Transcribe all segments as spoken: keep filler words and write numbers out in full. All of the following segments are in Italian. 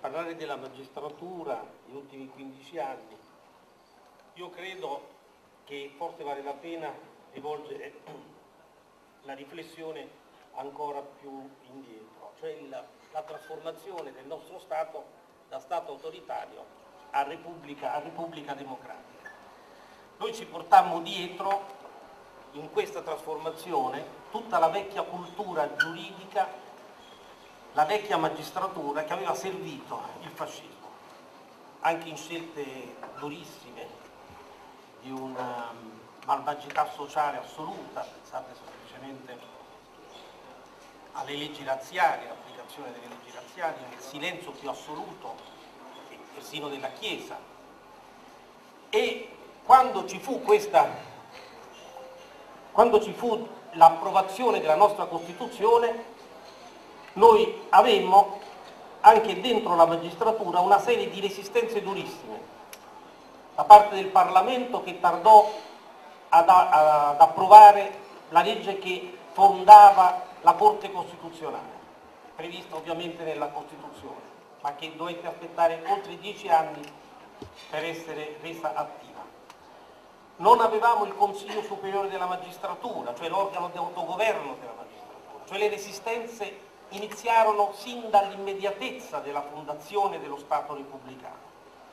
parlare della magistratura negli ultimi quindici anni, io credo che forse vale la pena rivolgere la riflessione ancora più indietro, cioè la, la trasformazione del nostro Stato da Stato autoritario a Repubblica, a Repubblica democratica. Noi ci portammo dietro in questa trasformazione tutta la vecchia cultura giuridica, la vecchia magistratura che aveva servito il fascismo, anche in scelte durissime di una malvagità sociale assoluta, pensate semplicemente alle leggi razziali, all'applicazione delle leggi razziali, nel silenzio più assoluto, persino della Chiesa. E quando ci fu questa, quando ci fu l'approvazione della nostra Costituzione, noi avemmo anche dentro la magistratura una serie di resistenze durissime da parte del Parlamento, che tardò ad, ad approvare la legge che fondava la Corte Costituzionale, prevista ovviamente nella Costituzione, ma che dovette aspettare oltre dieci anni per essere resa attiva. Non avevamo il Consiglio Superiore della Magistratura, cioè l'organo di autogoverno della magistratura, cioè le resistenze iniziarono sin dall'immediatezza della fondazione dello Stato repubblicano.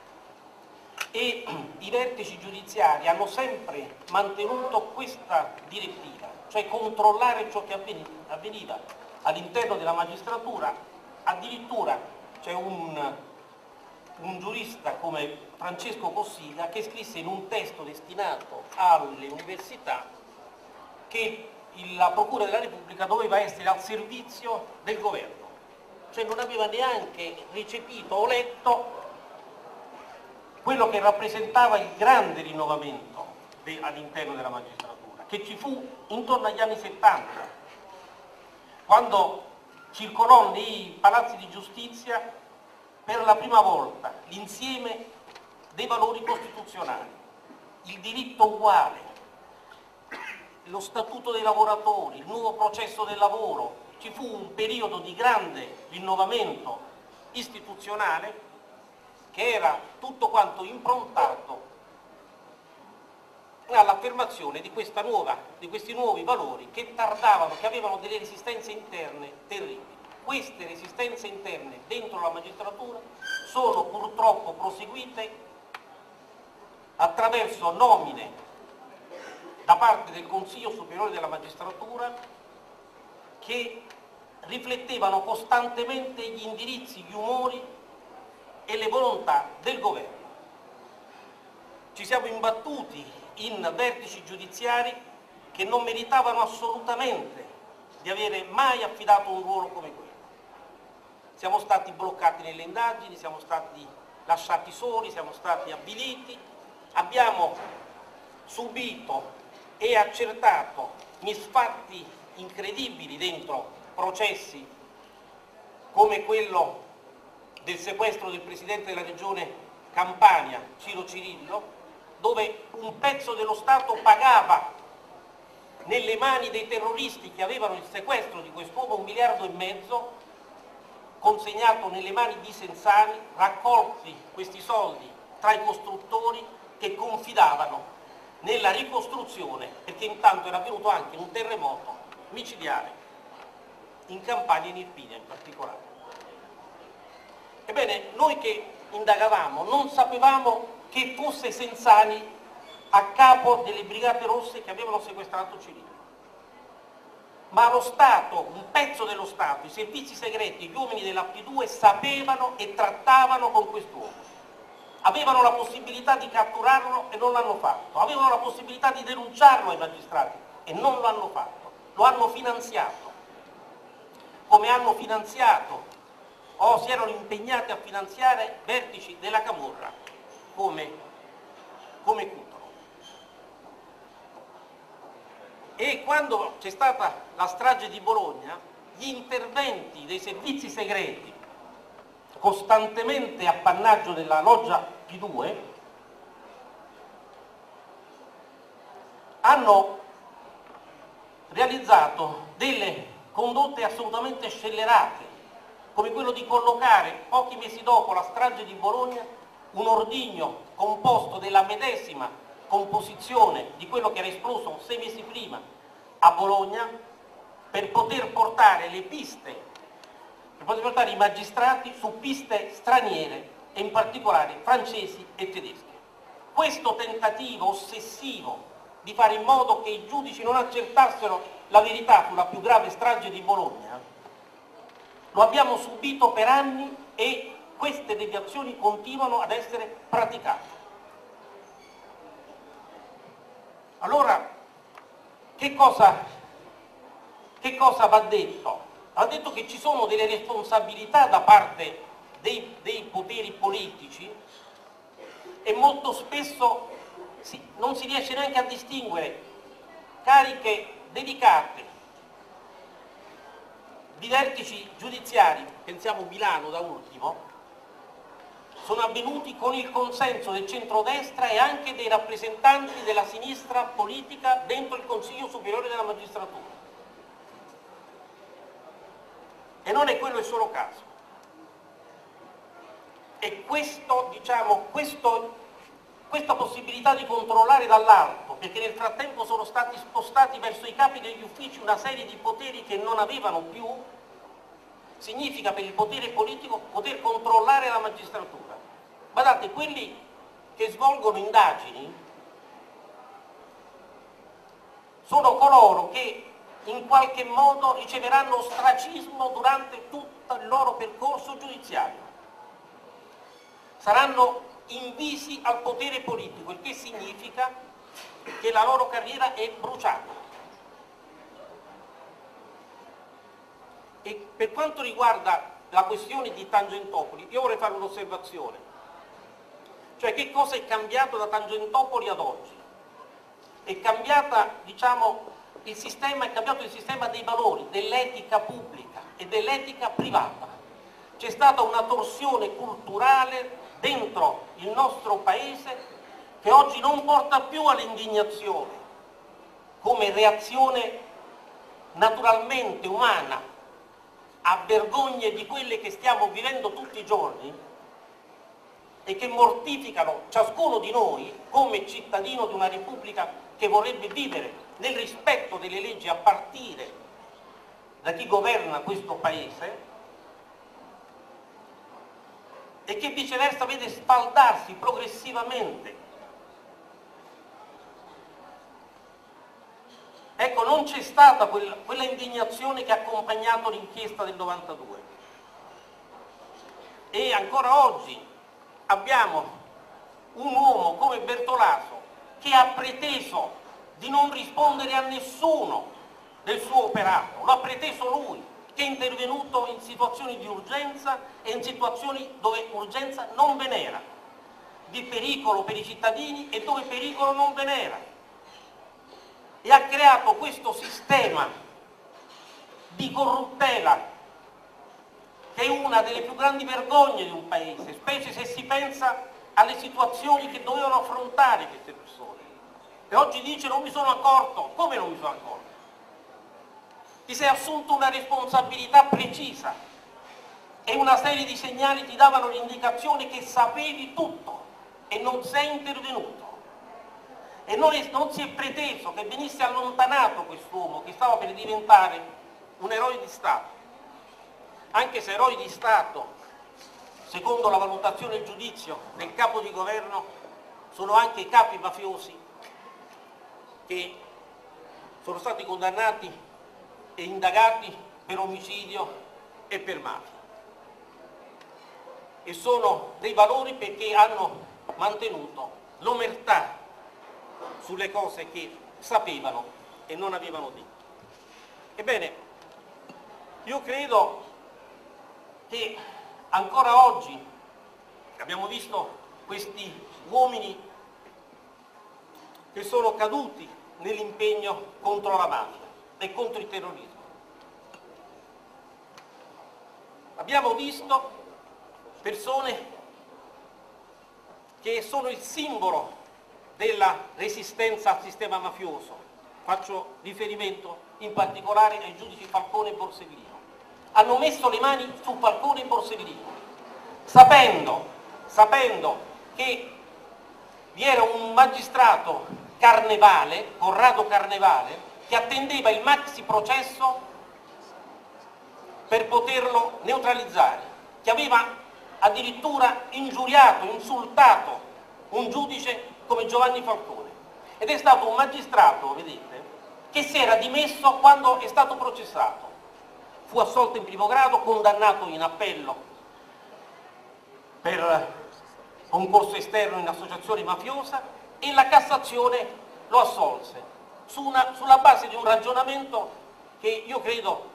E i vertici giudiziari hanno sempre mantenuto questa direttiva, cioè controllare ciò che avveniva all'interno della magistratura. Addirittura c'è un, un giurista come Francesco Cossiga che scrisse in un testo destinato alle università che la Procura della Repubblica doveva essere al servizio del governo, cioè non aveva neanche recepito o letto quello che rappresentava il grande rinnovamento de- all'interno della magistratura, che ci fu intorno agli anni settanta, quando circolò nei palazzi di giustizia per la prima volta l'insieme dei valori costituzionali, il diritto uguale, lo statuto dei lavoratori, il nuovo processo del lavoro. Ci fu un periodo di grande rinnovamento istituzionale che era tutto quanto improntato all'affermazione di, questa nuova, di questi nuovi valori che tardavano, che avevano delle resistenze interne terribili. Queste resistenze interne dentro la magistratura sono purtroppo proseguite attraverso nomine da parte del Consiglio Superiore della Magistratura che riflettevano costantemente gli indirizzi, gli umori e le volontà del governo. Ci siamo imbattuti in vertici giudiziari che non meritavano assolutamente di avere mai affidato un ruolo come quello. Siamo stati bloccati nelle indagini, siamo stati lasciati soli, siamo stati avviliti, abbiamo subito e accertato misfatti incredibili dentro processi come quello del sequestro del presidente della regione Campania, Ciro Cirillo, dove un pezzo dello Stato pagava nelle mani dei terroristi che avevano il sequestro di quest'uomo un miliardo e mezzo, consegnato nelle mani di Senzani, raccolti questi soldi tra i costruttori che confidavano nella ricostruzione, perché intanto era avvenuto anche un terremoto micidiale in Campania e in Irpinia in particolare. Ebbene, noi che indagavamo non sapevamo che fosse Senzani a capo delle Brigate Rosse che avevano sequestrato Cirillo, ma lo Stato, un pezzo dello Stato, i servizi segreti, gli uomini della P due sapevano e trattavano con quest'uomo. Avevano la possibilità di catturarlo e non l'hanno fatto, avevano la possibilità di denunciarlo ai magistrati e non l'hanno fatto, lo hanno finanziato, come hanno finanziato o si erano impegnati a finanziare vertici della Camorra come, come Cutolo. E quando c'è stata la strage di Bologna, gli interventi dei servizi segreti, costantemente appannaggio della loggia P due, hanno realizzato delle condotte assolutamente scellerate, come quello di collocare, pochi mesi dopo la strage di Bologna, un ordigno composto della medesima composizione di quello che era esploso sei mesi prima a Bologna, per poter portare le piste, per poter portare i magistrati su piste straniere e in particolare francesi e tedesche. Questo tentativo ossessivo di fare in modo che i giudici non accertassero la verità sulla più grave strage di Bologna lo abbiamo subito per anni e queste deviazioni continuano ad essere praticate. Allora, che cosa, che cosa va detto? Va detto che ci sono delle responsabilità da parte dei, dei poteri politici e molto spesso si, non si riesce neanche a distinguere cariche delicate di vertici giudiziari, pensiamo a Milano da ultimo, sono avvenuti con il consenso del centrodestra e anche dei rappresentanti della sinistra politica dentro il Consiglio Superiore della Magistratura. E non è quello il solo caso. E questo, diciamo, questo, questa possibilità di controllare dall'alto, perché nel frattempo sono stati spostati verso i capi degli uffici una serie di poteri che non avevano più, significa per il potere politico poter controllare la magistratura. Guardate, quelli che svolgono indagini sono coloro che in qualche modo riceveranno ostracismo durante tutto il loro percorso giudiziario. Saranno invisi al potere politico, il che significa che la loro carriera è bruciata. E per quanto riguarda la questione di Tangentopoli, io vorrei fare un'osservazione. Cioè, che cosa è cambiato da Tangentopoli ad oggi? È cambiata, diciamo, il sistema, è cambiato il sistema dei valori, dell'etica pubblica e dell'etica privata. C'è stata una torsione culturale dentro il nostro paese che oggi non porta più all'indignazione come reazione naturalmente umana a vergogne di quelle che stiamo vivendo tutti i giorni e che mortificano ciascuno di noi come cittadino di una Repubblica che vorrebbe vivere nel rispetto delle leggi a partire da chi governa questo Paese, e che viceversa vede spaldarsi progressivamente. Ecco, non c'è stata quella, quella indignazione che ha accompagnato l'inchiesta del novantadue. E ancora oggi abbiamo un uomo come Bertolaso che ha preteso di non rispondere a nessuno del suo operato, lo ha preteso lui, che è intervenuto in situazioni di urgenza e in situazioni dove urgenza non ve n'era, di pericolo per i cittadini e dove pericolo non ve n'era. E ha creato questo sistema di corruttela che è una delle più grandi vergogne di un paese, specie se si pensa alle situazioni che dovevano affrontare queste persone. E oggi dice: non mi sono accorto. Come non mi sono accorto? Ti sei assunto una responsabilità precisa e una serie di segnali ti davano l'indicazione che sapevi tutto e non sei intervenuto. E non, è, non si è preteso che venisse allontanato quest'uomo che stava per diventare un eroe di Stato, anche se eroi di Stato, secondo la valutazione e il giudizio del capo di governo, sono anche i capi mafiosi che sono stati condannati e indagati per omicidio e per mafia. E sono dei valori perché hanno mantenuto l'omertà sulle cose che sapevano e non avevano detto. Ebbene, io credo che ancora oggi abbiamo visto questi uomini che sono caduti nell'impegno contro la mafia e contro il terrorismo. Abbiamo visto persone che sono il simbolo della resistenza al sistema mafioso. Faccio riferimento in particolare ai giudici Falcone e Borsellino. hanno messo le mani su Falcone e Borsellino, sapendo, sapendo che vi era un magistrato Carnevale, Corrado Carnevale, che attendeva il maxi processo per poterlo neutralizzare, che aveva addirittura ingiuriato, insultato un giudice come Giovanni Falcone. Ed è stato un magistrato, vedete, che si era dimesso quando è stato processato. Fu assolto in primo grado, condannato in appello per concorso esterno in associazione mafiosa e la Cassazione lo assolse su una, sulla base di un ragionamento che io credo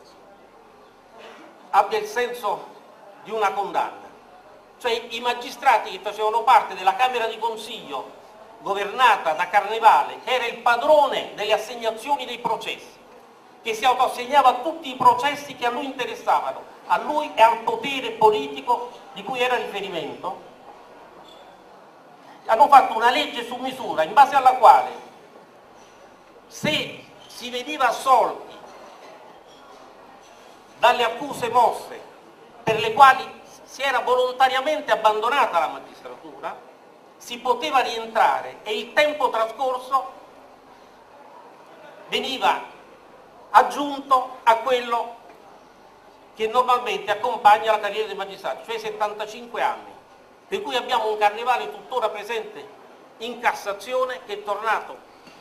abbia il senso di una condanna. Cioè i magistrati che facevano parte della Camera di Consiglio governata da Carnevale, che era il padrone delle assegnazioni dei processi, che si autoassegnava tutti i processi che a lui interessavano, a lui e al potere politico di cui era riferimento, hanno fatto una legge su misura in base alla quale se si veniva assolti dalle accuse mosse per le quali si era volontariamente abbandonata la magistratura, si poteva rientrare e il tempo trascorso veniva aggiunto a quello che normalmente accompagna la carriera dei magistrati, cioè settantacinque anni, per cui abbiamo un Carnevale tuttora presente in Cassazione che è tornato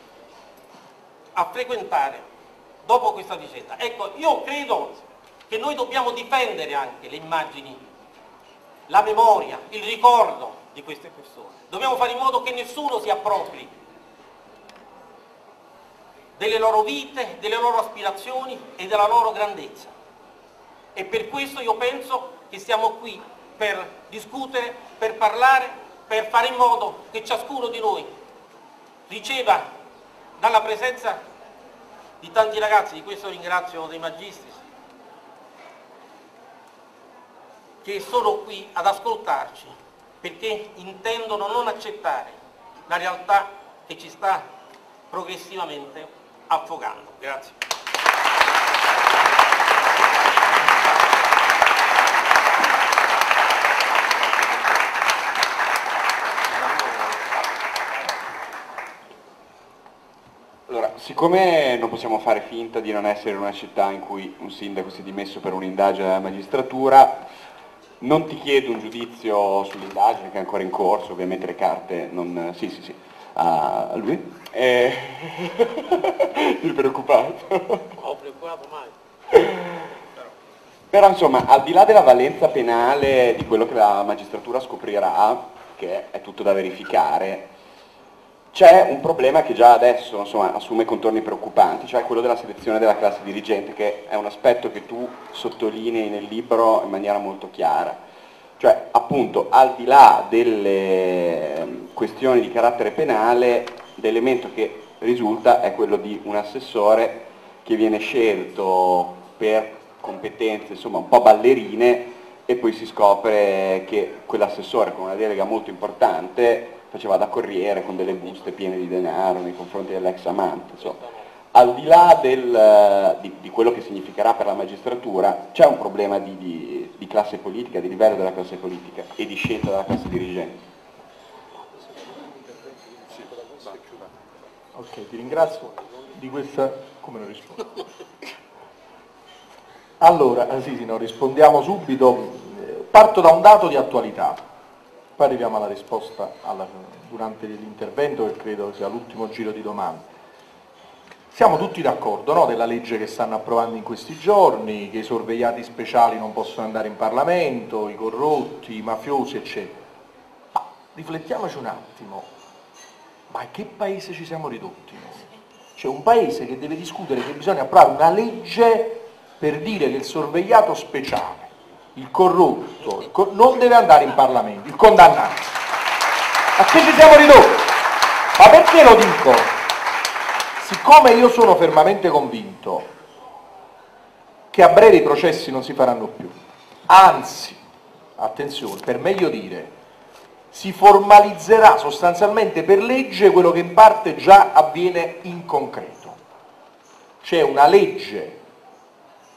a frequentare dopo questa vicenda. Ecco, io credo che noi dobbiamo difendere anche le immagini, la memoria, il ricordo di queste persone. Dobbiamo fare in modo che nessuno si appropri delle loro vite, delle loro aspirazioni e della loro grandezza. E per questo io penso che siamo qui per discutere, per parlare, per fare in modo che ciascuno di noi riceva dalla presenza di tanti ragazzi, di questo ringrazio dei Magistris, che sono qui ad ascoltarci, perché intendono non accettare la realtà che ci sta progressivamente affogando. Grazie. Allora, siccome non possiamo fare finta di non essere una città in cui un sindaco si è dimesso per un'indagine della magistratura, non ti chiedo un giudizio sull'indagine che è ancora in corso, ovviamente le carte non... sì, sì, sì, a lui. E... ti preoccupato? Ho preoccupato mai. Però insomma, al di là della valenza penale di quello che la magistratura scoprirà, che è tutto da verificare, c'è un problema che già adesso insomma, assume contorni preoccupanti, cioè quello della selezione della classe dirigente, che è un aspetto che tu sottolinei nel libro in maniera molto chiara. Cioè, appunto, al di là delle questioni di carattere penale, l'elemento che risulta è quello di un assessore che viene scelto per competenze, insomma, un po' ballerine, e poi si scopre che quell'assessore con una delega molto importante faceva da corriere con delle buste piene di denaro nei confronti dell'ex amante. Insomma, al di là del, di, di quello che significherà per la magistratura, c'è un problema di, di, di classe politica, di livello della classe politica e di scelta della classe dirigente. Ok, ti ringrazio di questa... come non rispondo? Allora, ah, sì, sì, no, rispondiamo subito. Parto da un dato di attualità, poi arriviamo alla risposta alla, durante l'intervento, che credo sia l'ultimo giro di domande. Siamo tutti d'accordo, no, della legge che stanno approvando in questi giorni, che i sorvegliati speciali non possono andare in Parlamento, i corrotti, i mafiosi, eccetera. Ma riflettiamoci un attimo, ma in che paese ci siamo ridotti noi? C'è un paese che deve discutere che bisogna approvare una legge per dire che il sorvegliato speciale, il corrotto, il cor- non deve andare in Parlamento, il condannato. A che ci siamo ridotti? Ma perché lo dico? Siccome io sono fermamente convinto che a breve i processi non si faranno più, anzi, attenzione, per meglio dire, si formalizzerà sostanzialmente per legge quello che in parte già avviene in concreto. C'è una legge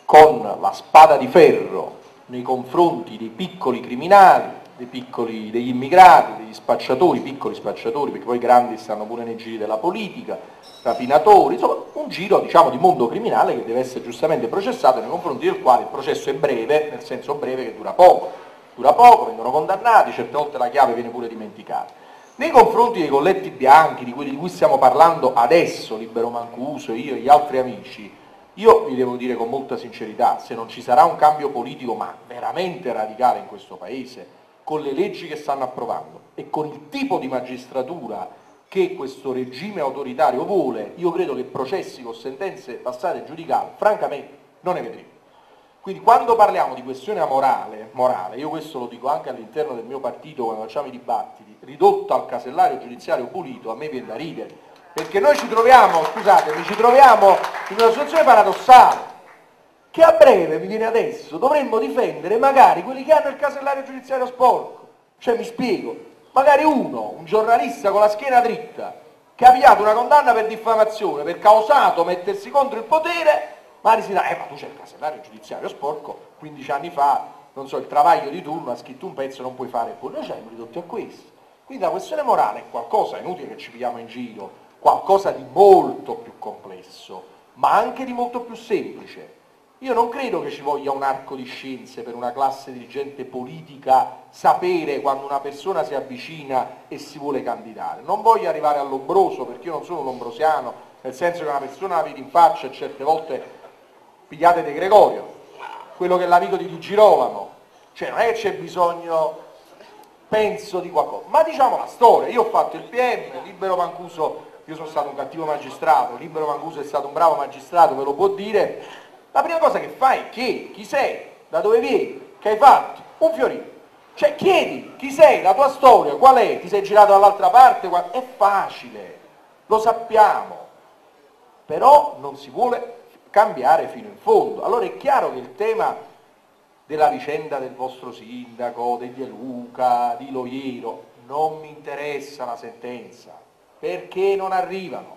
con la spada di ferro nei confronti dei piccoli criminali, dei piccoli, degli immigrati, degli spacciatori, piccoli spacciatori, perché poi i grandi stanno pure nei giri della politica, rapinatori, insomma un giro diciamo di mondo criminale che deve essere giustamente processato, nei confronti del quale il processo è breve, nel senso breve che dura poco, dura poco, vengono condannati, certe volte la chiave viene pure dimenticata. Nei confronti dei colletti bianchi, di quelli di cui stiamo parlando adesso, Libero Mancuso, io e gli altri amici, io vi devo dire con molta sincerità, se non ci sarà un cambio politico ma veramente radicale in questo Paese, con le leggi che stanno approvando e con il tipo di magistratura che questo regime autoritario vuole, io credo che processi con sentenze passate giudicate, francamente, non ne vedremo. Quindi quando parliamo di questione morale, morale, io questo lo dico anche all'interno del mio partito quando facciamo i dibattiti, ridotto al casellario giudiziario pulito, a me viene da ridere, perché noi ci troviamo, scusatemi, ci troviamo in una situazione paradossale, che a breve, mi viene adesso, dovremmo difendere magari quelli che hanno il casellario giudiziario sporco. Cioè, mi spiego, magari uno, un giornalista con la schiena dritta, che ha pigliato una condanna per diffamazione, perché ha osato mettersi contro il potere, magari si dà, eh ma tu c'hai il casellario giudiziario sporco, quindici anni fa, non so, il travaglio di turno, ha scritto un pezzo, non puoi fare, poi noi ci siamo ridotti a questo. Quindi la questione morale è qualcosa, è inutile che ci pigliamo in giro, qualcosa di molto più complesso, ma anche di molto più semplice. Io non credo che ci voglia un arco di scienze per una classe dirigente politica sapere quando una persona si avvicina e si vuole candidare. Non voglio arrivare all'ombroso, perché io non sono un ombrosiano, nel senso che una persona la vedi in faccia e certe volte pigliate De Gregorio, quello che è l'amico di Di Girolamo, cioè non è che c'è bisogno, penso, di qualcosa, ma diciamo la storia. Io ho fatto il P M, Libero Mancuso, io sono stato un cattivo magistrato, Libero Mancuso è stato un bravo magistrato, ve lo può dire. La prima cosa che fai è chiedi chi sei, da dove vieni, che hai fatto, un fiorino. Cioè chiedi chi sei, la tua storia, qual è, ti sei girato dall'altra parte, è facile, lo sappiamo, però non si vuole cambiare fino in fondo. Allora è chiaro che il tema della vicenda del vostro sindaco, di De Luca, di Loiero, non mi interessa la sentenza, perché non arrivano.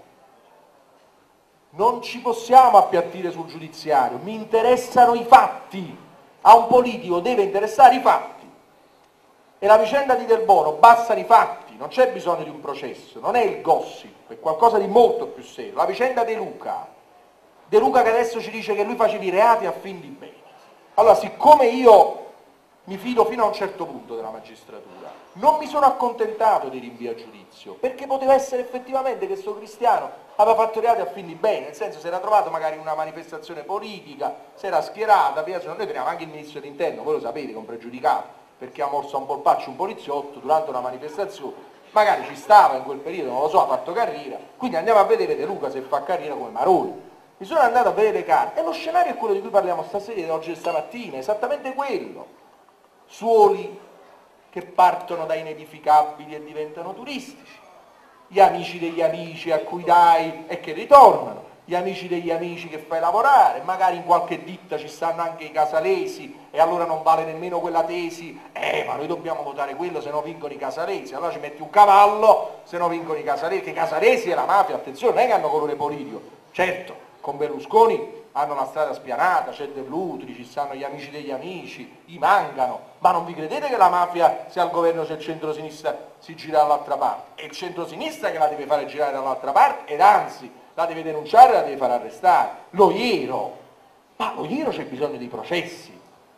Non ci possiamo appiattire sul giudiziario, mi interessano i fatti, a un politico deve interessare i fatti. E la vicenda di Del Bono, bastano i fatti, non c'è bisogno di un processo, non è il gossip, è qualcosa di molto più serio. La vicenda De Luca, De Luca che adesso ci dice che lui faceva i reati a fin di bene. Allora, siccome io mi fido fino a un certo punto della magistratura, non mi sono accontentato dei rinvii a giudizio, perché poteva essere effettivamente che questo cristiano aveva fatto reati a fin di bene, nel senso si era trovato magari in una manifestazione politica, si era schierata, noi teniamo anche il ministro dell'interno, voi lo sapete, con pregiudicato, perché ha morso a un polpaccio un poliziotto durante una manifestazione, magari ci stava in quel periodo, non lo so, ha fatto carriera, quindi andiamo a vedere De Luca se fa carriera come Maroni. Mi sono andato a vedere le carte, e lo scenario è quello di cui parliamo stasera, oggi e stamattina, esattamente quello. Suoli che partono da inedificabili e diventano turistici, gli amici degli amici a cui dai e che ritornano, gli amici degli amici che fai lavorare, magari in qualche ditta ci stanno anche i casalesi e allora non vale nemmeno quella tesi, eh ma noi dobbiamo votare quello se no vincono i casalesi, allora ci metti un cavallo se no vincono i casalesi, che i casalesi e la mafia, attenzione, non è che hanno colore politico, certo, con Berlusconi hanno la strada spianata, c'è Dell'Utri, ci stanno gli amici degli amici, gli mancano, ma non vi credete che la mafia, se al governo c'è il centro-sinistra, si gira dall'altra parte? È il centro-sinistra che la deve fare girare dall'altra parte ed anzi la deve denunciare e la deve far arrestare. Loiero, ma Loiero c'è bisogno di processi.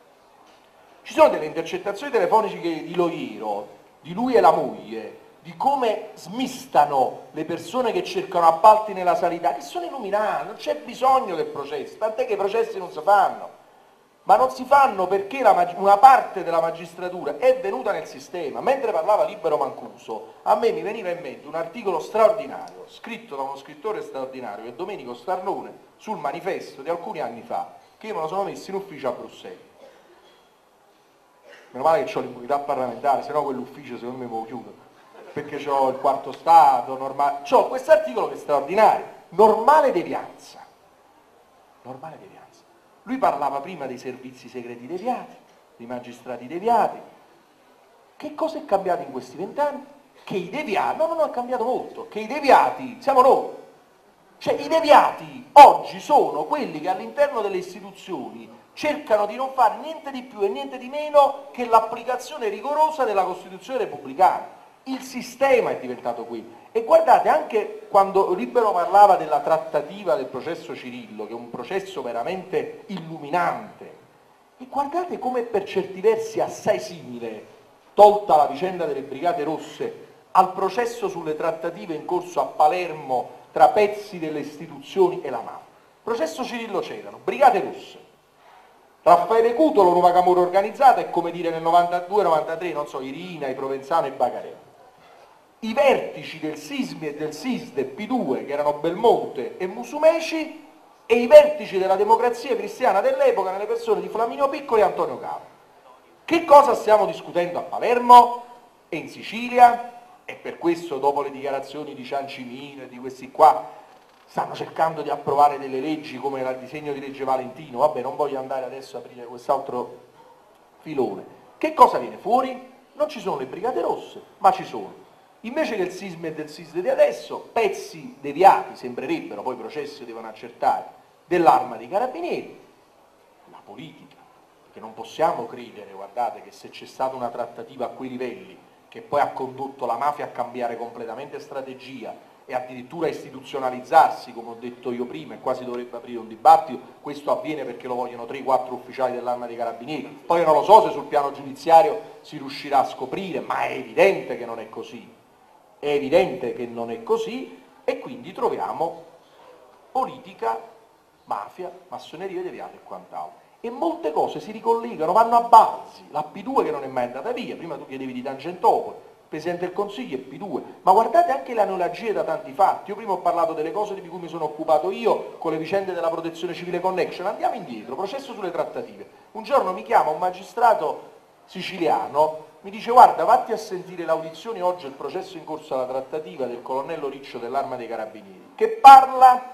Ci sono delle intercettazioni telefoniche di Loiero, di lui e la moglie, di come smistano le persone che cercano appalti nella sanità, che sono illuminati, non c'è bisogno del processo, tant'è che i processi non si fanno, ma non si fanno perché la, una parte della magistratura è venuta nel sistema. Mentre parlava Libero Mancuso, a me mi veniva in mente un articolo straordinario, scritto da uno scrittore straordinario, che è Domenico Starnone, sul Manifesto di alcuni anni fa, che io me lo sono messo in ufficio a Bruxelles. Meno male che ho l'immunità parlamentare, se no quell'ufficio secondo me me lo chiudo, perché ho il quarto stato, normale. C'ho questo articolo che è straordinario, normale devianza. Normale devianza. Lui parlava prima dei servizi segreti deviati, dei magistrati deviati. Che cosa è cambiato in questi vent'anni? Che i deviati, no, no, no, è cambiato molto, che i deviati siamo noi. Cioè i deviati oggi sono quelli che all'interno delle istituzioni cercano di non fare niente di più e niente di meno che l'applicazione rigorosa della Costituzione repubblicana. Il sistema è diventato qui. E guardate, anche quando Libero parlava della trattativa del processo Cirillo, che è un processo veramente illuminante, e guardate come per certi versi assai simile, tolta la vicenda delle Brigate Rosse, al processo sulle trattative in corso a Palermo tra pezzi delle istituzioni e la mafia. Processo Cirillo c'erano, Brigate Rosse, Raffaele Cutolo, nuova camorra organizzata, è come dire nel novantadue novantatré, non so, Irina, i Provenzano e Bagarella. I vertici del Sismi e del SISDE P due, che erano Belmonte e Musumeci, e i vertici della Democrazia Cristiana dell'epoca nelle persone di Flaminio Piccolo e Antonio Cavo. Che cosa stiamo discutendo a Palermo e in Sicilia? E per questo, dopo le dichiarazioni di Ciancimino e di questi qua, stanno cercando di approvare delle leggi come il disegno di legge Valentino. Vabbè, non voglio andare adesso a aprire quest'altro filone. Che cosa viene fuori? Non ci sono le Brigate Rosse, ma ci sono, invece che il Sismi e del SISDE di adesso, pezzi deviati, sembrerebbero, poi i processi devono accertare, dell'Arma dei Carabinieri, la politica, perché non possiamo credere, guardate, che se c'è stata una trattativa a quei livelli, che poi ha condotto la mafia a cambiare completamente strategia e addirittura a istituzionalizzarsi, come ho detto io prima, e quasi dovrebbe aprire un dibattito, questo avviene perché lo vogliono tre quattro ufficiali dell'Arma dei Carabinieri, poi non lo so se sul piano giudiziario si riuscirà a scoprire, ma è evidente che non è così. È evidente che non è così e quindi troviamo politica, mafia, massoneria deviata e quant'altro. E molte cose si ricollegano, vanno a balzi. La P due che non è mai andata via, prima tu chiedevi di Tangentopoli, il Presidente del Consiglio è P due, ma guardate anche le analogie da tanti fatti. Io prima ho parlato delle cose di cui mi sono occupato io con le vicende della Protezione Civile Connection, andiamo indietro, processo sulle trattative. Un giorno mi chiama un magistrato siciliano, mi dice guarda vatti a sentire l'audizione oggi, il processo in corso alla trattativa del colonnello Riccio dell'Arma dei Carabinieri, che parla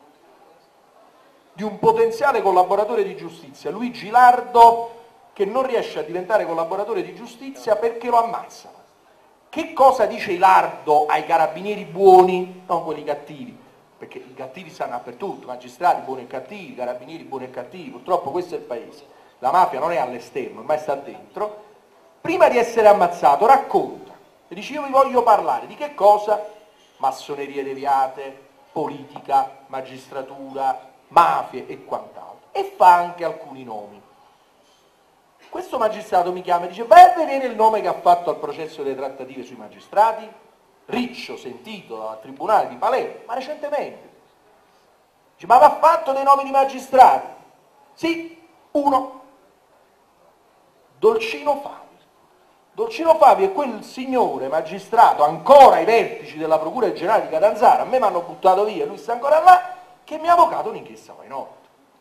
di un potenziale collaboratore di giustizia, Luigi Lardo, che non riesce a diventare collaboratore di giustizia perché lo ammazzano. Che cosa dice Lardo ai carabinieri buoni, non quelli cattivi? Perché i cattivi stanno dappertutto, magistrati buoni e cattivi, carabinieri buoni e cattivi, purtroppo questo è il paese. La mafia non è all'esterno, ormai sta dentro. Prima di essere ammazzato racconta, e dice io vi voglio parlare di che cosa? Massonerie deviate, politica, magistratura, mafie e quant'altro, e fa anche alcuni nomi. Questo magistrato mi chiama e dice vai a vedere il nome che ha fatto al processo delle trattative sui magistrati, Riccio, sentito dal Tribunale di Palermo, ma recentemente. Dice ma va fatto dei nomi di magistrati? Sì, uno, Dolcino Favi. Dolcino Favi è quel signore magistrato ancora ai vertici della Procura Generale di Catanzaro, a me mi hanno buttato via, lui sta ancora là, che mi ha avvocato un'inchiesta poi no.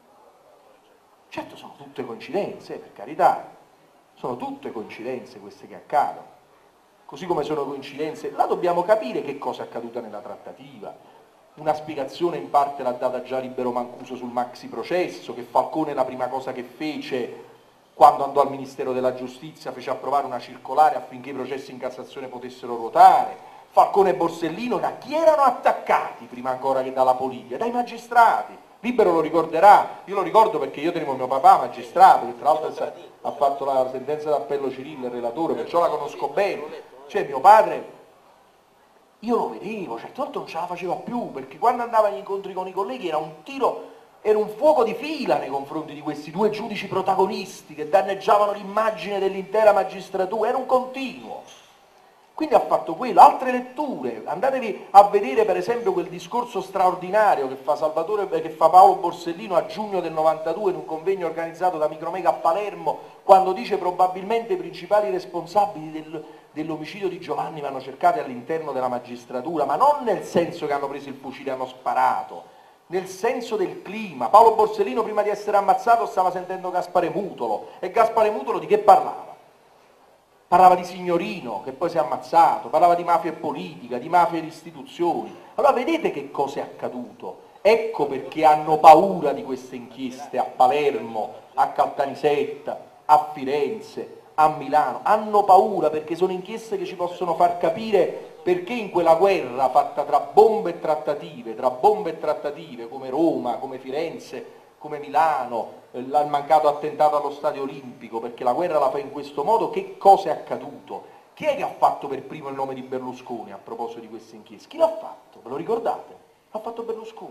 Certo sono tutte coincidenze, per carità, sono tutte coincidenze queste che accadono, così come sono coincidenze, là dobbiamo capire che cosa è accaduto nella trattativa, una spiegazione in parte l'ha data già Libero Mancuso sul maxi processo, che Falcone la prima cosa che fece quando andò al Ministero della Giustizia fece approvare una circolare affinché i processi in Cassazione potessero ruotare. Falcone e Borsellino da chi erano attaccati prima ancora che dalla politica? Dai magistrati. Libero lo ricorderà, io lo ricordo perché io tenevo mio papà magistrato, che tra l'altro ha fatto la sentenza d'appello Cirillo, il relatore, perciò la conosco bene. Cioè mio padre, io lo vedevo, certe volte non ce la faceva più, perché quando andava agli incontri con i colleghi era un tiro, era un fuoco di fila nei confronti di questi due giudici protagonisti che danneggiavano l'immagine dell'intera magistratura, era un continuo. Quindi ha fatto quello, altre letture, andatevi a vedere per esempio quel discorso straordinario che fa, Salvatore, che fa Paolo Borsellino a giugno del novantadue in un convegno organizzato da Micromega a Palermo, quando dice probabilmente i principali responsabili del, dell'omicidio di Giovanni vanno cercati all'interno della magistratura, ma non nel senso che hanno preso il fucile e hanno sparato, nel senso del clima. Paolo Borsellino prima di essere ammazzato stava sentendo Gaspare Mutolo, e Gaspare Mutolo di che parlava? Parlava di Signorino, che poi si è ammazzato, parlava di mafia e politica, di mafia e istituzioni. Allora vedete che cosa è accaduto? Ecco perché hanno paura di queste inchieste a Palermo, a Caltanissetta, a Firenze, a Milano. Hanno paura perché sono inchieste che ci possono far capire perché in quella guerra fatta tra bombe e trattative, tra bombe e trattative come Roma, come Firenze, come Milano, eh, il mancato attentato allo Stadio Olimpico, perché la guerra la fa in questo modo, che cosa è accaduto? Chi è che ha fatto per primo il nome di Berlusconi a proposito di queste inchieste? Chi l'ha fatto? Ve lo ricordate? L'ha fatto Berlusconi.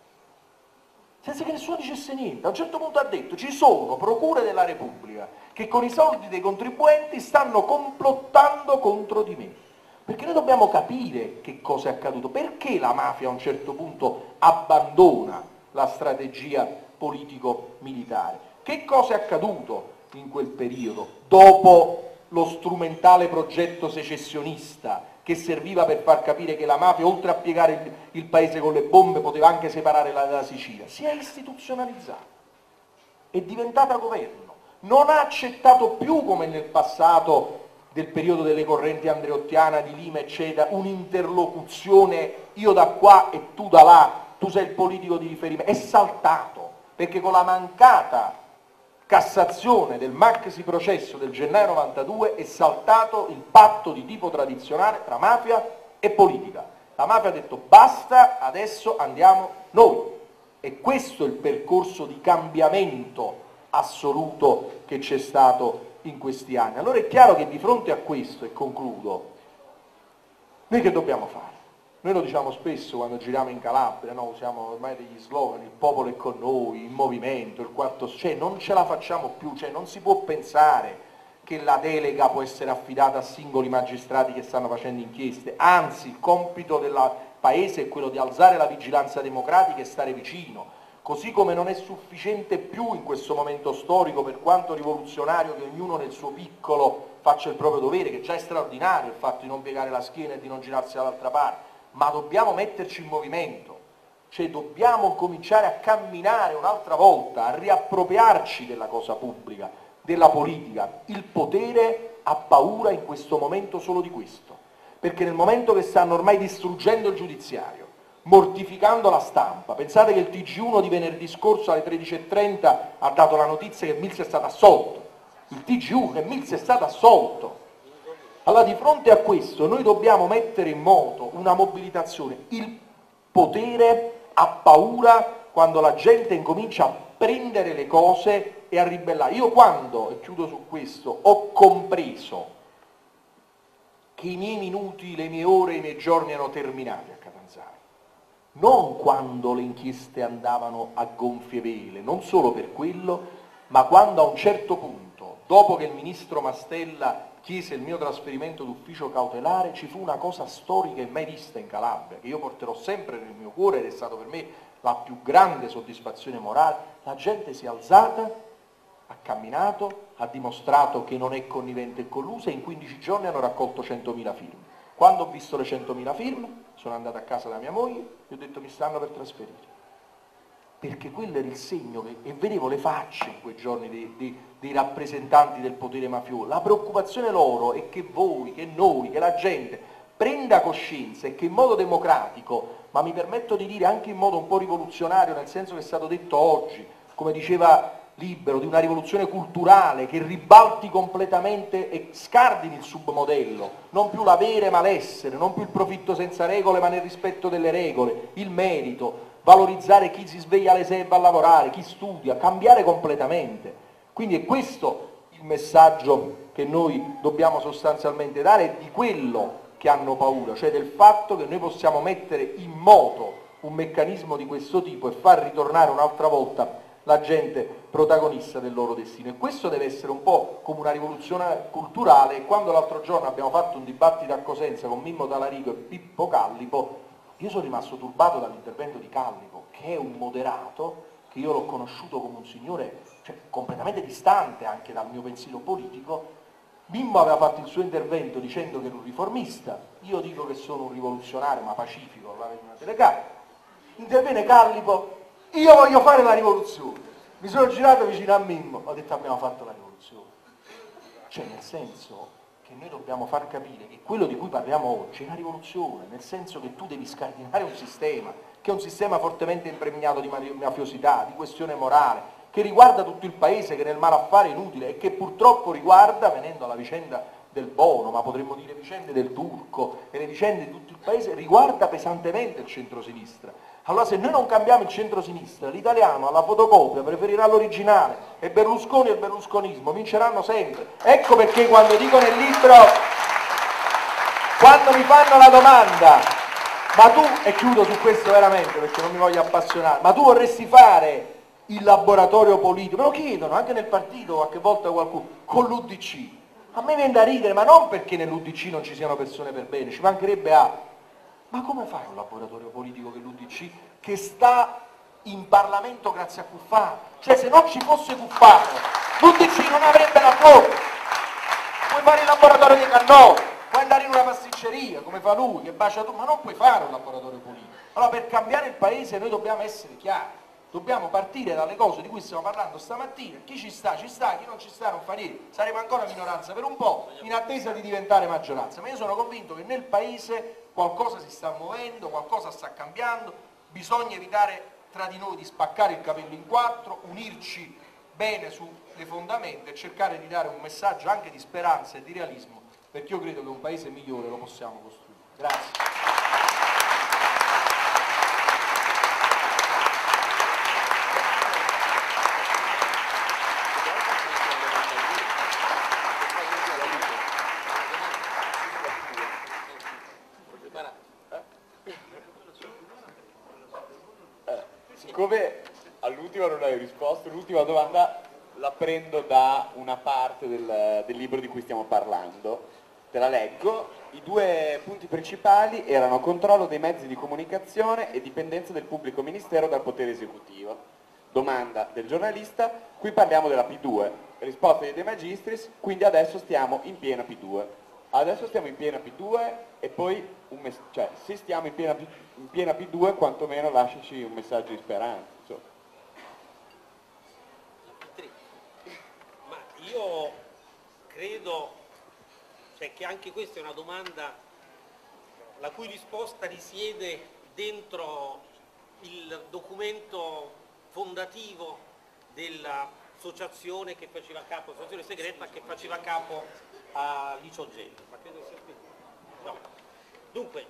Senza che nessuno dicesse niente. A un certo punto ha detto: ci sono procure della Repubblica che con i soldi dei contribuenti stanno complottando contro di me. Perché noi dobbiamo capire che cosa è accaduto, perché la mafia a un certo punto abbandona la strategia politico-militare. Che cosa è accaduto in quel periodo, dopo lo strumentale progetto secessionista che serviva per far capire che la mafia, oltre a piegare il, il paese con le bombe, poteva anche separare la, la Sicilia? Si è istituzionalizzata, è diventata governo, non ha accettato più, come nel passato del periodo delle correnti andreottiana, di Lima eccetera, un'interlocuzione io da qua e tu da là, tu sei il politico di riferimento. È saltato, perché con la mancata Cassazione del maxi processo del gennaio novantadue è saltato il patto di tipo tradizionale tra mafia e politica. La mafia ha detto basta, adesso andiamo noi. E questo è il percorso di cambiamento assoluto che c'è stato in questi anni. Allora è chiaro che di fronte a questo, e concludo, noi che dobbiamo fare? Noi lo diciamo spesso quando giriamo in Calabria, no? Usiamo ormai degli slogan: il popolo è con noi, il movimento, il quarto, cioè non ce la facciamo più, cioè non si può pensare che la delega può essere affidata a singoli magistrati che stanno facendo inchieste, anzi il compito del Paese è quello di alzare la vigilanza democratica e stare vicino, così come non è sufficiente più in questo momento storico, per quanto rivoluzionario, che ognuno nel suo piccolo faccia il proprio dovere, che già è straordinario il fatto di non piegare la schiena e di non girarsi dall'altra parte, ma dobbiamo metterci in movimento, cioè dobbiamo cominciare a camminare un'altra volta, a riappropriarci della cosa pubblica, della politica. Il potere ha paura in questo momento solo di questo, perché nel momento che stanno ormai distruggendo il giudiziario, mortificando la stampa, pensate che il T G uno di venerdì scorso alle tredici e trenta ha dato la notizia che Mills è stato assolto, il T G uno che Mills è stato assolto. Allora, di fronte a questo noi dobbiamo mettere in moto una mobilitazione. Il potere ha paura quando la gente incomincia a prendere le cose e a ribellare. Io quando, e chiudo su questo, ho compreso che i miei minuti, le mie ore, i miei giorni erano terminati a Catanzaro, non quando le inchieste andavano a gonfie vele, non solo per quello, ma quando a un certo punto, dopo che il ministro Mastella chiese il mio trasferimento d'ufficio cautelare, ci fu una cosa storica e mai vista in Calabria, che io porterò sempre nel mio cuore ed è stata per me la più grande soddisfazione morale. La gente si è alzata, ha camminato, ha dimostrato che non è connivente e collusa, e in quindici giorni hanno raccolto centomila firme. Quando ho visto le centomila firme, sono andato a casa da mia moglie e ho detto: mi stanno per trasferire. Perché quello era il segno, che, e vedevo le facce in quei giorni dei, dei, dei rappresentanti del potere mafioso. La preoccupazione loro è che voi, che noi, che la gente prenda coscienza e che in modo democratico, ma mi permetto di dire anche in modo un po' rivoluzionario, nel senso che è stato detto oggi, come diceva Libero, di una rivoluzione culturale che ribalti completamente e scardini il submodello, non più l'avere ma l'essere, non più il profitto senza regole ma nel rispetto delle regole, il merito, valorizzare chi si sveglia alle sei e va a lavorare, chi studia, cambiare completamente. Quindi è questo il messaggio che noi dobbiamo sostanzialmente dare, di quello che hanno paura, cioè del fatto che noi possiamo mettere in moto un meccanismo di questo tipo e far ritornare un'altra volta la gente protagonista del loro destino. E questo deve essere un po' come una rivoluzione culturale. E quando l'altro giorno abbiamo fatto un dibattito a Cosenza con Mimmo Talarico e Pippo Callipo, io sono rimasto turbato dall'intervento di Callipo, che è un moderato, che io l'ho conosciuto come un signore, cioè, completamente distante anche dal mio pensiero politico. Mimmo aveva fatto il suo intervento dicendo che era un riformista, io dico che sono un rivoluzionario ma pacifico, la vedo una telecamera. Interviene Callipo: io voglio fare la rivoluzione. Mi sono girato vicino a Mimmo, ho detto: abbiamo fatto la rivoluzione. Cioè, nel senso che noi dobbiamo far capire che quello di cui parliamo oggi è una rivoluzione, nel senso che tu devi scardinare un sistema, che è un sistema fortemente impregnato di mafiosità, di questione morale, che riguarda tutto il paese, che nel malaffare è inutile e che purtroppo riguarda, venendo alla vicenda del Bono, ma potremmo dire vicende del Turco e le vicende di tutto il paese, riguarda pesantemente il centro-sinistra. Allora se noi non cambiamo il centro-sinistra, l'italiano alla fotocopia preferirà l'originale e Berlusconi e il berlusconismo vinceranno sempre. Ecco perché quando dico nel libro, quando mi fanno la domanda, ma tu, e chiudo su questo veramente perché non mi voglio appassionare, ma tu vorresti fare il laboratorio politico? Me lo chiedono anche nel partito, qualche volta qualcuno, con l'U D C. A me viene da ridere, ma non perché nell'U D C non ci siano persone per bene, ci mancherebbe altro. Ma come fai un laboratorio politico che l'U D C che sta in Parlamento grazie a Cuffaro? Cioè se non ci fosse Cuffaro, l'U D C non avrebbe la quota. Puoi fare il laboratorio di Cannone, puoi andare in una pasticceria come fa lui, che bacia tu, ma non puoi fare un laboratorio politico. Allora per cambiare il paese noi dobbiamo essere chiari. Dobbiamo partire dalle cose di cui stiamo parlando stamattina, chi ci sta ci sta, chi non ci sta non fa niente, saremo ancora minoranza per un po' in attesa di diventare maggioranza, ma io sono convinto che nel paese qualcosa si sta muovendo, qualcosa sta cambiando, bisogna evitare tra di noi di spaccare il capello in quattro, unirci bene sulle fondamenta e cercare di dare un messaggio anche di speranza e di realismo, perché io credo che un paese migliore lo possiamo costruire. Grazie. Siccome all'ultima non hai risposto, l'ultima domanda la prendo da una parte del, del libro di cui stiamo parlando, te la leggo. I due punti principali erano controllo dei mezzi di comunicazione e dipendenza del pubblico ministero dal potere esecutivo. Domanda del giornalista, qui parliamo della P due, risposta di De Magistris, quindi adesso stiamo in piena P due. Adesso stiamo in piena P due e poi, un mes- cioè, se stiamo in piena, P- in piena P due, quantomeno lasciaci un messaggio di speranza. Insomma. Ma io credo cioè, che anche questa è una domanda la cui risposta risiede dentro il documento fondativo dell'associazione che faceva capo, l'associazione segreta che faceva capo a Licio Gelli, ma credo sia qui. No. Dunque,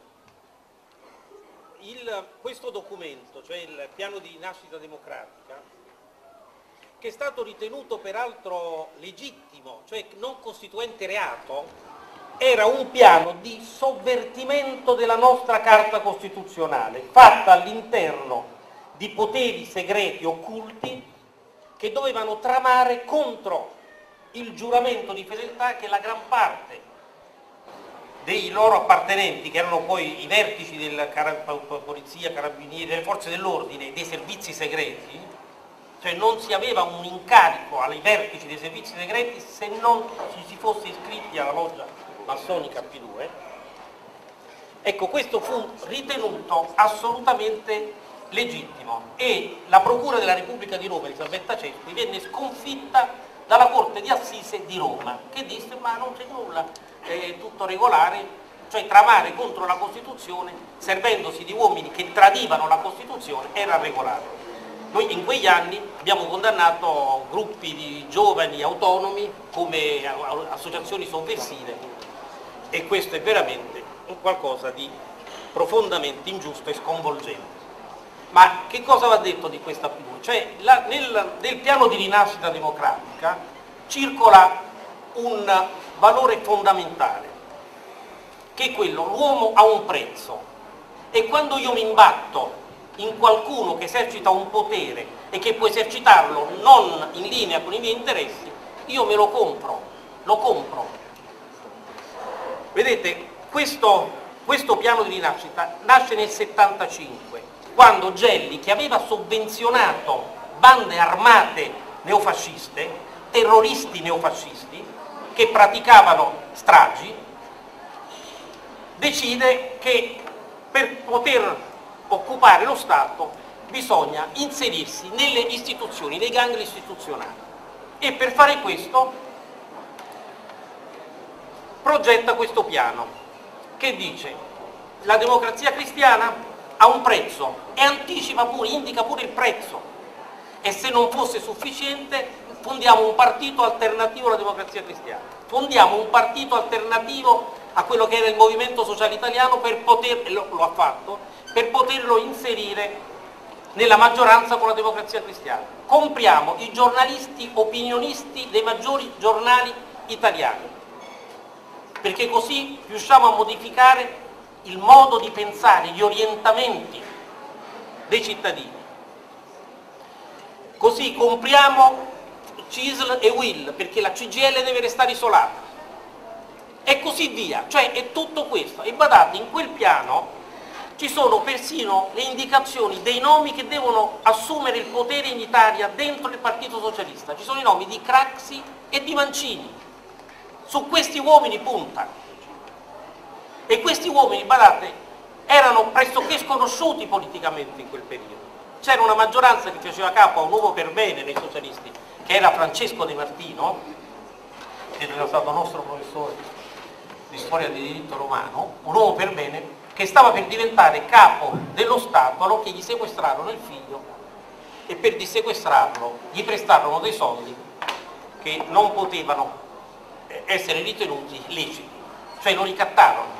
il, questo documento, cioè il piano di nascita democratica, che è stato ritenuto peraltro legittimo, cioè non costituente reato, era un piano di sovvertimento della nostra Carta Costituzionale, fatta all'interno di poteri segreti occulti che dovevano tramare contro il giuramento di fedeltà che la gran parte dei loro appartenenti, che erano poi i vertici della polizia, carabinieri, delle forze dell'ordine, dei servizi segreti, cioè non si aveva un incarico ai vertici dei servizi segreti se non ci si fosse iscritti alla loggia massonica P due. Ecco, questo fu ritenuto assolutamente legittimo e la Procura della Repubblica di Roma, Elisabetta Cespi, venne sconfitta dalla Corte di Assise di Roma, che disse ma non c'è nulla, è tutto regolare, cioè tramare contro la Costituzione servendosi di uomini che tradivano la Costituzione era regolare. Noi in quegli anni abbiamo condannato gruppi di giovani autonomi come associazioni sovversive e questo è veramente qualcosa di profondamente ingiusto e sconvolgente. Ma che cosa va detto di questa P due? Cioè la, nel, nel piano di rinascita democratica circola un valore fondamentale, che è quello, l'uomo ha un prezzo e quando io mi imbatto in qualcuno che esercita un potere e che può esercitarlo non in linea con i miei interessi, io me lo compro, lo compro. Vedete, questo, questo piano di rinascita nasce nel settantacinque, quando Gelli, che aveva sovvenzionato bande armate neofasciste, terroristi neofascisti, che praticavano stragi, decide che per poter occupare lo Stato bisogna inserirsi nelle istituzioni, nei gangli istituzionali. E per fare questo progetta questo piano, che dice la democrazia cristiana ha un prezzo e anticipa pure, indica pure il prezzo e se non fosse sufficiente fondiamo un partito alternativo alla Democrazia Cristiana, fondiamo un partito alternativo a quello che era il Movimento Sociale Italiano per poter, lo, lo ha fatto, per poterlo inserire nella maggioranza con la Democrazia Cristiana. Compriamo i giornalisti opinionisti dei maggiori giornali italiani, perché così riusciamo a modificare il modo di pensare, gli orientamenti dei cittadini. Così compriamo C I S L e U I L, perché la C G I L deve restare isolata, e così via. Cioè è tutto questo. E badate, in quel piano ci sono persino le indicazioni dei nomi che devono assumere il potere in Italia dentro il Partito Socialista. Ci sono i nomi di Craxi e di Mancini. Su questi uomini punta. E questi uomini, badate, erano pressoché sconosciuti politicamente in quel periodo. C'era una maggioranza che faceva capo a un uomo per bene nei socialisti, che era Francesco De Martino, che era stato nostro professore di storia di diritto romano, un uomo per bene, che stava per diventare capo dello Stato, allorché gli sequestrarono il figlio e per dissequestrarlo gli prestarono dei soldi che non potevano essere ritenuti leciti, cioè lo ricattarono.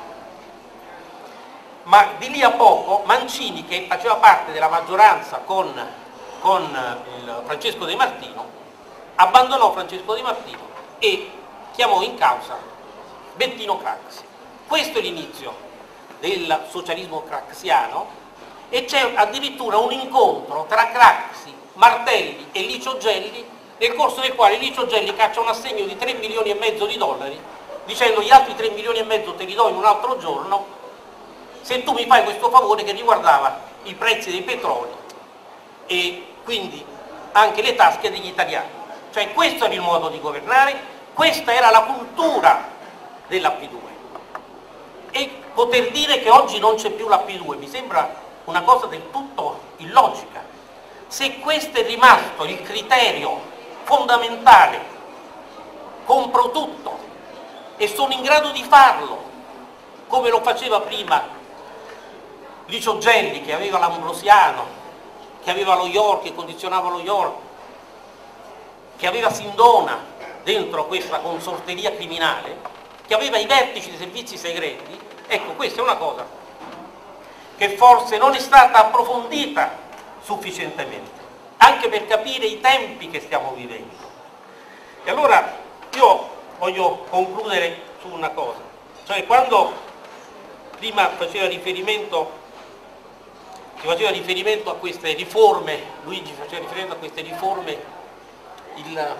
Ma di lì a poco Mancini, che faceva parte della maggioranza con, con il Francesco De Martino, abbandonò Francesco De Martino e chiamò in causa Bettino Craxi. Questo è l'inizio del socialismo craxiano, e c'è addirittura un incontro tra Craxi, Martelli e Licio Gelli, nel corso del quale Licio Gelli caccia un assegno di tre milioni e mezzo di dollari, dicendo: gli altri tre milioni e mezzo te li do in un altro giorno, se tu mi fai questo favore, che riguardava i prezzi dei petroli e quindi anche le tasche degli italiani. Cioè questo era il modo di governare, questa era la cultura della P due. E poter dire che oggi non c'è più la P due mi sembra una cosa del tutto illogica. Se questo è rimasto il criterio fondamentale, compro tutto e sono in grado di farlo, come lo faceva prima Licio Gelli, che aveva l'Ambrosiano, che aveva lo York, che condizionava lo York, che aveva Sindona dentro questa consorteria criminale, che aveva i vertici dei servizi segreti. Ecco, questa è una cosa che forse non è stata approfondita sufficientemente, anche per capire i tempi che stiamo vivendo. E allora io voglio concludere su una cosa, cioè quando prima faceva riferimento, si faceva riferimento a queste riforme, Luigi faceva riferimento a queste riforme, il,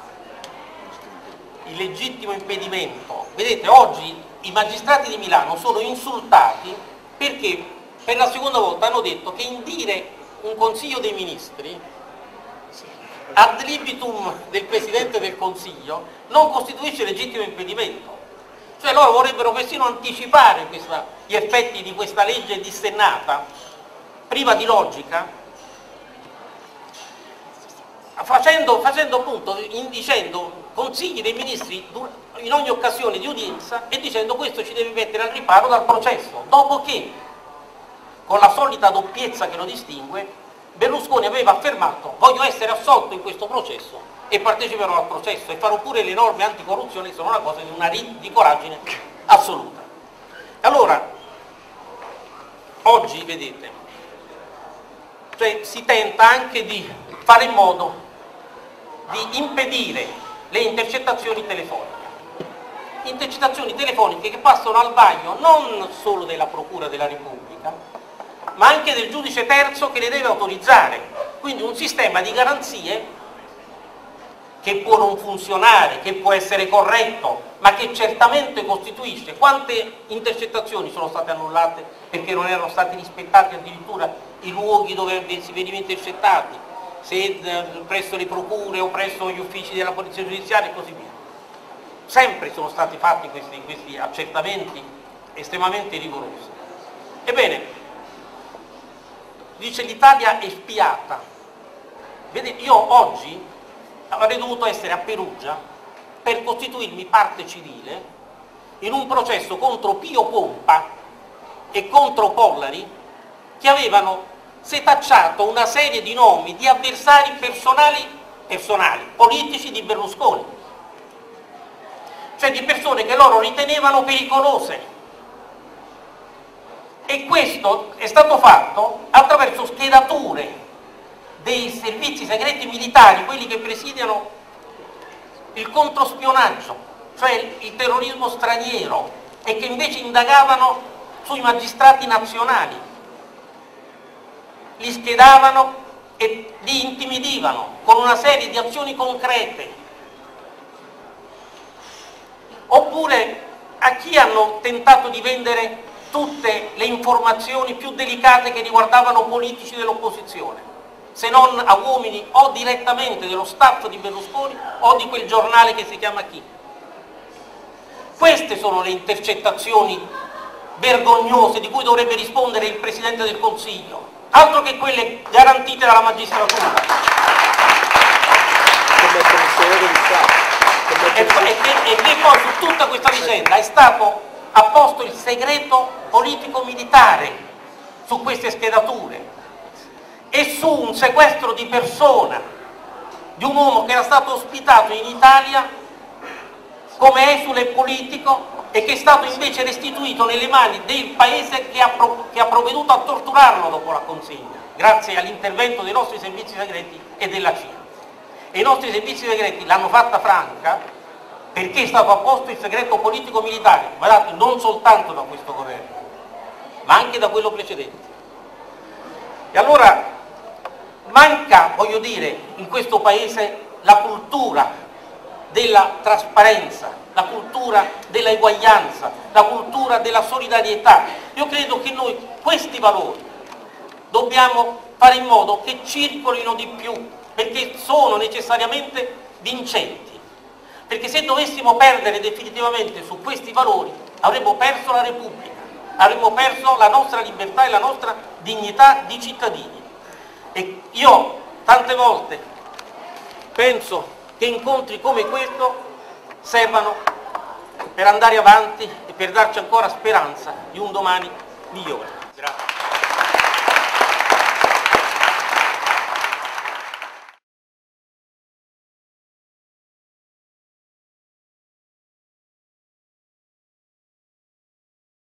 il legittimo impedimento. Vedete, oggi i magistrati di Milano sono insultati perché per la seconda volta hanno detto che indire un Consiglio dei Ministri ad libitum del Presidente del Consiglio non costituisce legittimo impedimento. Cioè loro vorrebbero persino anticipare questa, gli effetti di questa legge dissennata, priva di logica, facendo, facendo appunto, in, dicendo consigli dei ministri in ogni occasione di udienza e dicendo: questo ci deve mettere al riparo dal processo, dopo che, con la solita doppiezza che lo distingue, Berlusconi aveva affermato: voglio essere assolto in questo processo e parteciperò al processo e farò pure le norme anticorruzione, che sono una cosa di una rincoraggine assoluta. Allora, oggi vedete, cioè, si tenta anche di fare in modo di impedire le intercettazioni telefoniche. Intercettazioni telefoniche che passano al vaglio non solo della Procura della Repubblica, ma anche del giudice terzo che le deve autorizzare. Quindi un sistema di garanzie che può non funzionare, che può essere corretto, ma che certamente costituisce. Quante intercettazioni sono state annullate perché non erano stati rispettati addirittura i luoghi dove si venivano intercettati, se presso le procure o presso gli uffici della polizia giudiziaria e così via. Sempre sono stati fatti questi, questi accertamenti estremamente rigorosi. Ebbene, dice l'Italia è spiata. Vedete, io oggi avrei dovuto essere a Perugia per costituirmi parte civile in un processo contro Pio Pompa e contro Pollari, che avevano setacciato una serie di nomi di avversari personali personali, politici di Berlusconi, cioè di persone che loro ritenevano pericolose. E questo è stato fatto attraverso schedature dei servizi segreti militari, quelli che presidiano il controspionaggio, cioè il terrorismo straniero, e che invece indagavano sui magistrati nazionali, li schedavano e li intimidivano con una serie di azioni concrete. Oppure a chi hanno tentato di vendere tutte le informazioni più delicate che riguardavano politici dell'opposizione, se non a uomini o direttamente dello staff di Berlusconi o di quel giornale che si chiama Chi. Queste sono le intercettazioni vergognose di cui dovrebbe rispondere il Presidente del Consiglio, altro che quelle garantite dalla magistratura. E, e, che, e che poi su tutta questa vicenda è stato apposto il segreto politico-militare su queste schedature e su un sequestro di persona di un uomo che era stato ospitato in Italia come esule politico e che è stato invece restituito nelle mani del paese che ha, pro, che ha provveduto a torturarlo dopo la consegna, grazie all'intervento dei nostri servizi segreti e della C I A. E i nostri servizi segreti l'hanno fatta franca perché è stato apposto il segreto politico-militare, guardate, non soltanto da questo governo, ma anche da quello precedente. E allora manca, voglio dire, in questo paese la cultura della trasparenza, la cultura della eguaglianza, la cultura della solidarietà. Io credo che noi questi valori dobbiamo fare in modo che circolino di più, perché sono necessariamente vincenti. Perché se dovessimo perdere definitivamente su questi valori avremmo perso la Repubblica, avremmo perso la nostra libertà e la nostra dignità di cittadini. E io tante volte penso che incontri come questo servano per andare avanti e per darci ancora speranza di un domani migliore. Grazie.